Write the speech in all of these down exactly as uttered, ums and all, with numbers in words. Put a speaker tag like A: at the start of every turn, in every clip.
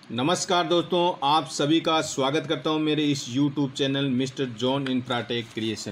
A: नमस्कार दोस्तों, आप सभी का स्वागत करता हूं मेरे इस YouTube channel mister John Infratech creation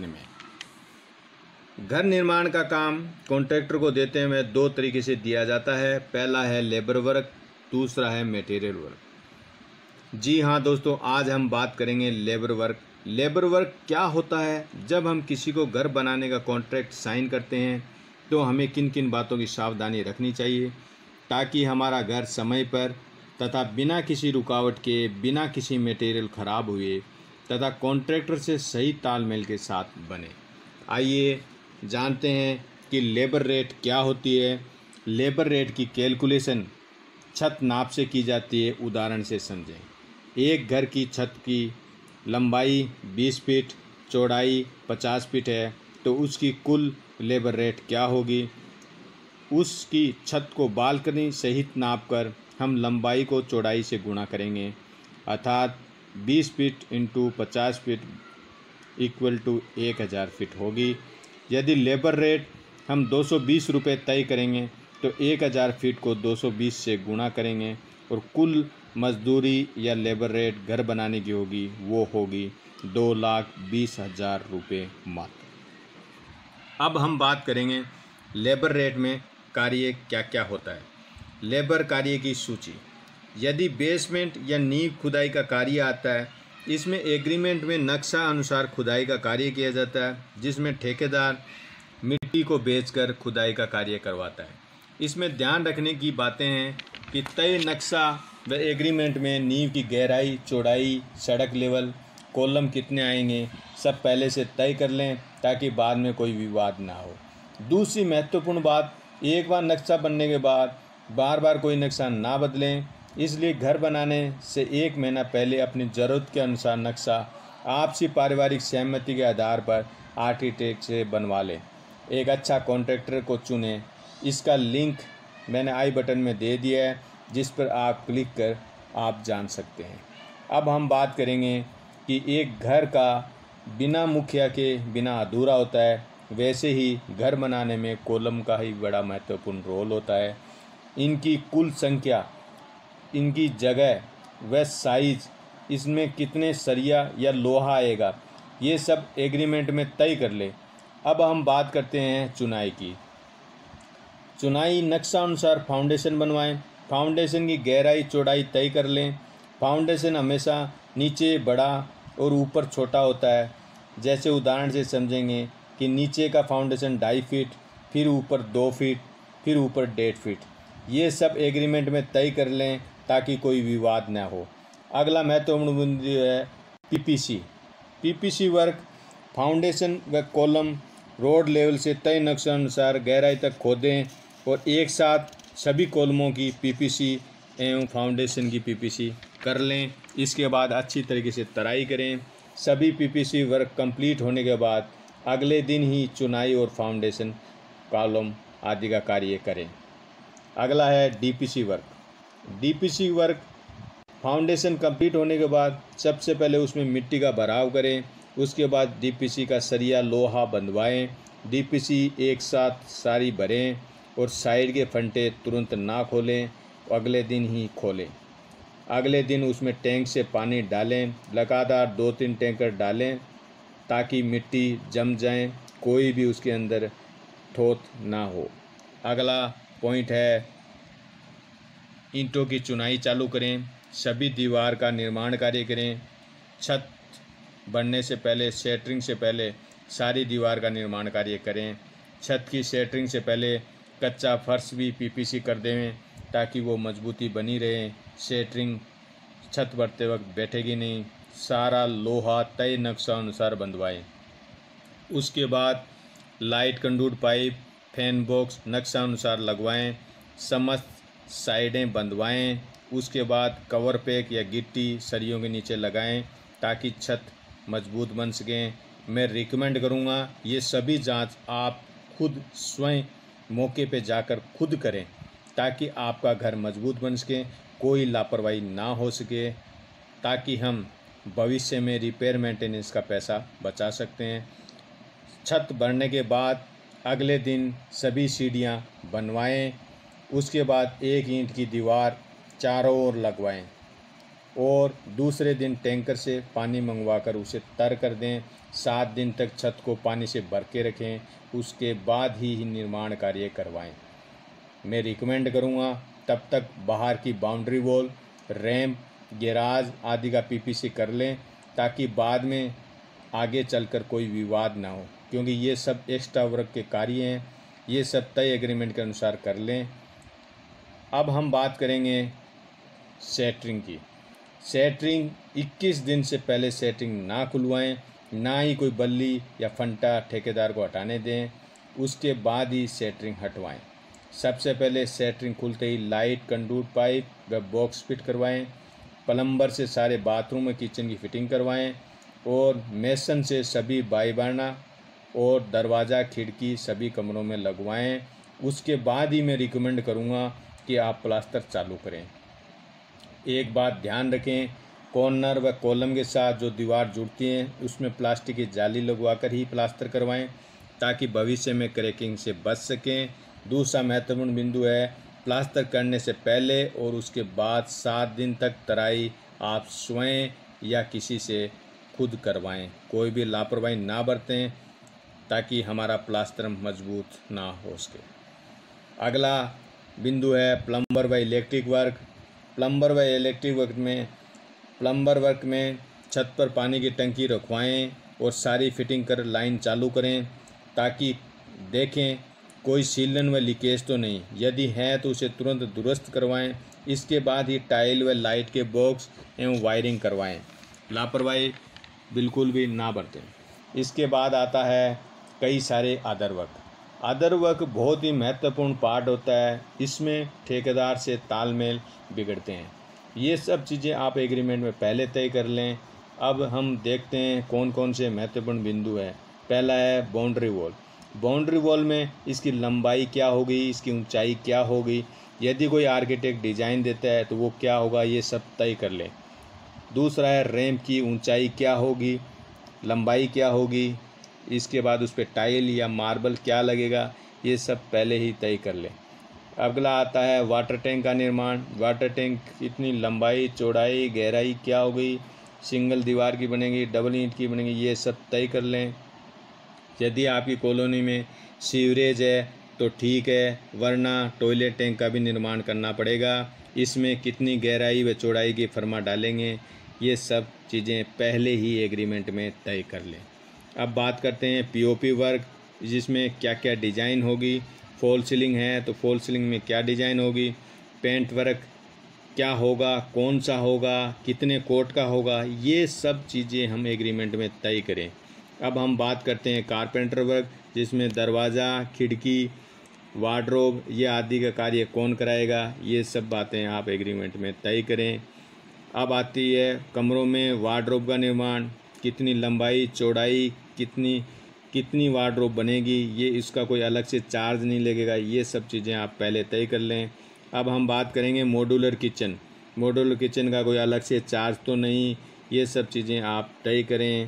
A: में। घर निर्माण का काम कॉन्ट्रैक्टर को देते हुए दो तरीके से दिया जाता है। पहला है लेबर वर्क, दूसरा है मटेरियल वर्क। जी हाँ दोस्तों, आज हम बात करेंगे लेबर वर्क। लेबर वर्क क्या होता है? जब हम किसी को घर बनाने का कॉन्ट्रैक्ट साइन करते हैं तो हमें किन किन बातों की सावधानी रखनी चाहिए ताकि हमारा घर समय पर तथा बिना किसी रुकावट के, बिना किसी मटेरियल ख़राब हुए तथा कॉन्ट्रैक्टर से सही तालमेल के साथ बने। आइए जानते हैं कि लेबर रेट क्या होती है। लेबर रेट की कैलकुलेशन छत नाप से की जाती है। उदाहरण से समझें। एक घर की छत की लंबाई बीस फीट, चौड़ाई पचास फीट है तो उसकी कुल लेबर रेट क्या होगी? उसकी छत को बालकनी सहित नाप कर हम लंबाई को चौड़ाई से गुणा करेंगे, अर्थात बीस फीट इंटू पचास फीट इक्वल टू एक हज़ार फीट होगी। यदि लेबर रेट हम दो सौ बीस रुपये तय करेंगे तो एक हज़ार फीट को दो सौ बीस से गुणा करेंगे और कुल मजदूरी या लेबर रेट घर बनाने की होगी, वो होगी दो लाख बीस हज़ार रुपये मात्र। अब हम बात करेंगे लेबर रेट में कार्य क्या क्या होता है। लेबर कार्य की सूची। यदि बेसमेंट या नींव खुदाई का कार्य आता है, इसमें एग्रीमेंट में नक्शा अनुसार खुदाई का कार्य किया जाता है, जिसमें ठेकेदार मिट्टी को बेचकर खुदाई का कार्य करवाता है। इसमें ध्यान रखने की बातें हैं कि तय नक्शा व एग्रीमेंट में नींव की गहराई, चौड़ाई, सड़क लेवल, कॉलम कितने आएंगे, सब पहले से तय कर लें ताकि बाद में कोई विवाद ना हो। दूसरी महत्वपूर्ण बात, एक बार नक्शा बनने के बाद बार बार कोई नक्शा ना बदलें। इसलिए घर बनाने से एक महीना पहले अपनी ज़रूरत के अनुसार नक्शा आपसी पारिवारिक सहमति के आधार पर आर्किटेक्ट से बनवा लें। एक अच्छा कॉन्ट्रैक्टर को चुनें। इसका लिंक मैंने आई बटन में दे दिया है, जिस पर आप क्लिक कर आप जान सकते हैं। अब हम बात करेंगे कि एक घर का बिना मुखिया के बिना अधूरा होता है, वैसे ही घर बनाने में कॉलम का ही बड़ा महत्वपूर्ण रोल होता है। इनकी कुल संख्या, इनकी जगह व साइज, इसमें कितने सरिया या लोहा आएगा, ये सब एग्रीमेंट में तय कर ले। अब हम बात करते हैं चुनाई की। चुनाई नक्शा अनुसार फाउंडेशन बनवाएं। फाउंडेशन की गहराई चौड़ाई तय कर लें। फाउंडेशन हमेशा नीचे बड़ा और ऊपर छोटा होता है। जैसे उदाहरण से समझेंगे कि नीचे का फाउंडेशन ढाई फीट, फिर ऊपर दो फीट, फिर ऊपर डेढ़ फीट। ये सब एग्रीमेंट में तय कर लें ताकि कोई विवाद न हो। अगला महत्वपूर्ण बिंदु है पीपीसी। पीपीसी वर्क फाउंडेशन व कॉलम रोड लेवल से तय नक्शा अनुसार गहराई तक खोदें और एक साथ सभी कॉलमों की पीपीसी एवं फाउंडेशन की पीपीसी कर लें। इसके बाद अच्छी तरीके से तराई करें। सभी पीपीसी वर्क कंप्लीट होने के बाद अगले दिन ही चुनाई और फाउंडेशन, कॉलम आदि का कार्य करें। अगला है DPC work. DPC work foundation complete होने के बाद सबसे पहले उसमें मिट्टी का भराव करें। उसके बाद डीपीसी का सरिया लोहा बंधवाएं। डीपीसी एक साथ सारी भरें और साइड के फंटे तुरंत ना खोलें, अगले दिन ही खोलें। अगले दिन उसमें टैंक से पानी डालें। लगातार दो तीन टैंकर डालें ताकि मिट्टी जम जाए, कोई भी उसके अंदर ठोस ना हो। अगला पॉइंट है ईंटों की चुनाई चालू करें। सभी दीवार का निर्माण कार्य करें। छत बनने से पहले, सेंटरिंग से पहले सारी दीवार का निर्माण कार्य करें। छत की सेंटरिंग से पहले कच्चा फर्श भी पीपीसी कर दें ताकि वो मजबूती बनी रहे। सेंटरिंग छत भरते वक्त बैठेगी नहीं। सारा लोहा तय नक्शा अनुसार बंधवाएं। उसके बाद light conduit pipe, fan box नक्शा अनुसार लगवाएं। समस्त साइडें बंधवाएं। उसके बाद कवर पैक या गिट्टी सरियों के नीचे लगाएं ताकि छत मजबूत बन सकें। मैं रिकमेंड करूंगा ये सभी जांच आप खुद स्वयं मौके पे जाकर खुद करें ताकि आपका घर मजबूत बन सके, कोई लापरवाही ना हो सके, ताकि हम भविष्य में रिपेयर मेंटेनेंस का पैसा बचा सकते हैं। छत बनने के बाद अगले दिन सभी सीढ़ियाँ बनवाएं। उसके बाद एक ईंट की दीवार चारों ओर लगवाएं। और दूसरे दिन टैंकर से पानी मंगवाकर उसे तर कर दें। सात दिन तक छत को पानी से भर के रखें, उसके बाद ही निर्माण कार्य करवाएं। मैं रिकमेंड करूंगा तब तक बाहर की बाउंड्री वॉल, रैंप, गैराज आदि का पीपीसी कर लें, ताकि बाद में आगे चलकर कोई विवाद ना हो, क्योंकि ये सब एक्स्ट्रा वर्क के कार्य हैं। ये सब तय एग्रीमेंट के अनुसार कर लें। अब हम बात करेंगे सेटरिंग की। सेटरिंग इक्कीस दिन से पहले सेटरिंग ना खुलवाएं, ना ही कोई बल्ली या फंटा ठेकेदार को हटाने दें, उसके बाद ही सेटरिंग हटवाएं। सबसे पहले सेटरिंग खुलते ही लाइट, कंडूट पाइप व बॉक्स फिट करवाएं। प्लम्बर से सारे बाथरूम में किचन की फिटिंग करवाएं और मेसन से सभी बाईबाना और दरवाज़ा, खिड़की सभी कमरों में लगवाएं। उसके बाद ही मैं रिकमेंड करूँगा कि आप प्लास्टर चालू करें। एक बात ध्यान रखें, कॉर्नर व कॉलम के साथ जो दीवार जुड़ती हैं उसमें प्लास्टिक की जाली लगवाकर ही प्लास्टर करवाएं, ताकि भविष्य में क्रैकिंग से बच सकें। दूसरा महत्वपूर्ण बिंदु है, प्लास्टर करने से पहले और उसके बाद सात दिन तक तराई आप स्वयं या किसी से खुद करवाएं। कोई भी लापरवाही ना बरतें, ताकि हमारा प्लास्टर मजबूत ना हो सके। अगला बिंदु है प्लम्बर व इलेक्ट्रिक वर्क। प्लम्बर व इलेक्ट्रिक वर्क में प्लम्बर वर्क में छत पर पानी की टंकी रखवाएं और सारी फिटिंग कर लाइन चालू करें, ताकि देखें कोई सीलन व लीकेज तो नहीं। यदि है तो उसे तुरंत दुरुस्त करवाएं। इसके बाद ही टाइल व लाइट के बॉक्स एवं वायरिंग करवाएं। लापरवाही बिल्कुल भी ना बरतें। इसके बाद आता है कई सारे अदर वर्क। अदर वर्क बहुत ही महत्वपूर्ण पार्ट होता है। इसमें ठेकेदार से तालमेल बिगड़ते हैं। ये सब चीज़ें आप एग्रीमेंट में पहले तय कर लें। अब हम देखते हैं कौन कौन से महत्वपूर्ण बिंदु हैं। पहला है बाउंड्री वॉल। बाउंड्री वॉल में इसकी लंबाई क्या होगी, इसकी ऊंचाई क्या होगी, यदि कोई आर्किटेक्ट डिज़ाइन देता है तो वो क्या होगा, ये सब तय कर लें। दूसरा है रैंप की ऊंचाई क्या होगी, लंबाई क्या होगी, इसके बाद उस पर टाइल या मार्बल क्या लगेगा, ये सब पहले ही तय कर लें। अगला आता है वाटर टैंक का निर्माण। वाटर टैंक कितनी लंबाई, चौड़ाई, गहराई क्या होगी, सिंगल दीवार की बनेगी, डबल ईंट की बनेगी, ये सब तय कर लें। यदि आपकी कॉलोनी में सीवरेज है तो ठीक है, वरना टॉयलेट टैंक का भी निर्माण करना पड़ेगा। इसमें कितनी गहराई व चौड़ाई की फरमा डालेंगे, ये सब चीज़ें पहले ही एग्रीमेंट में तय कर लें। अब बात करते हैं पीओपी वर्क, जिसमें क्या क्या डिज़ाइन होगी। फॉल सीलिंग है तो फॉल सीलिंग में क्या डिज़ाइन होगी, पेंट वर्क क्या होगा, कौन सा होगा, कितने कोट का होगा, ये सब चीज़ें हम एग्रीमेंट में तय करें। अब हम बात करते हैं कारपेंटर वर्क, जिसमें दरवाज़ा, खिड़की, वार्डरोब ये आदि का कार्य कौन कराएगा, ये सब बातें आप एग्रीमेंट में तय करें। अब आती है कमरों में वार्डरोब का निर्माण, कितनी लंबाई, चौड़ाई, कितनी कितनी वार्डरोब बनेगी, ये इसका कोई अलग से चार्ज नहीं लगेगा, ये सब चीज़ें आप पहले तय कर लें। अब हम बात करेंगे मॉड्यूलर किचन। मॉड्यूलर किचन का कोई अलग से चार्ज तो नहीं, ये सब चीज़ें आप तय करें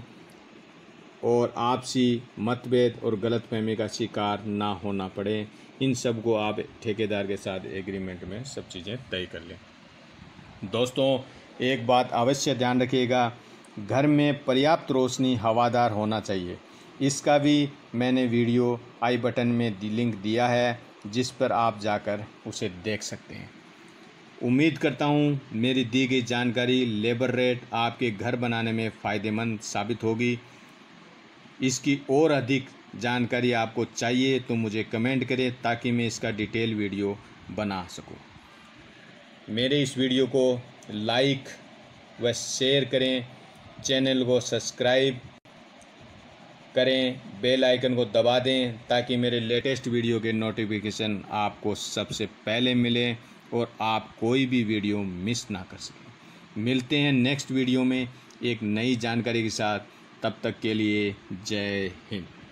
A: और आपसी मतभेद और गलतफहमी का शिकार ना होना पड़े। इन सब को आप ठेकेदार के साथ एग्रीमेंट में सब चीज़ें तय कर लें। दोस्तों, एक बात अवश्य ध्यान रखिएगा, घर में पर्याप्त रोशनी, हवादार होना चाहिए। इसका भी मैंने वीडियो आई बटन में लिंक दिया है, जिस पर आप जाकर उसे देख सकते हैं। उम्मीद करता हूँ मेरी दी गई जानकारी लेबर रेट आपके घर बनाने में फ़ायदेमंद साबित होगी। इसकी और अधिक जानकारी आपको चाहिए तो मुझे कमेंट करें, ताकि मैं इसका डिटेल वीडियो बना सकूं। मेरे इस वीडियो को लाइक व शेयर करें, चैनल को सब्सक्राइब करें, बेल आइकन को दबा दें, ताकि मेरे लेटेस्ट वीडियो के नोटिफिकेशन आपको सबसे पहले मिले और आप कोई भी वीडियो मिस ना कर सकें। मिलते हैं नेक्स्ट वीडियो में एक नई जानकारी के साथ। तब तक के लिए जय हिंद।